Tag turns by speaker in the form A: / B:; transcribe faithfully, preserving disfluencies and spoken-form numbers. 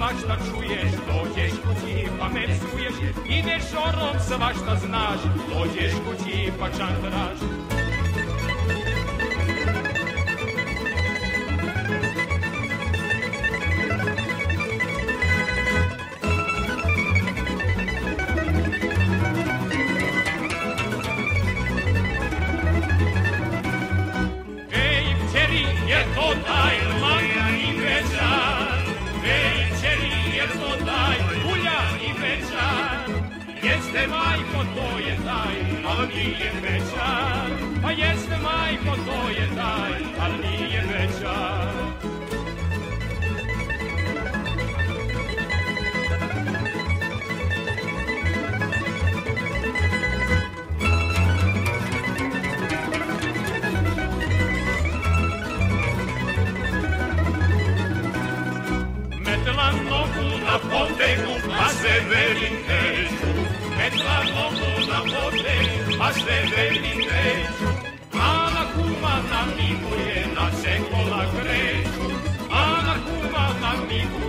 A: svašta čuješ, dođeš kući pa me psuješ, ideš šorom svašta znaš, dođeš kući pa čandraš. Je to taj manja i večar, večeri je to taj ulja i večar. Jeste majko, to je taj, al nije večar. Pa jeste majko, to je taj, al nije večar. Metla nogu na potegu, a se velim neću. Metla nogu na potegu, a se velim neću. Ana kuma namiguje, na se kola kreću. Ana kuma namiguje.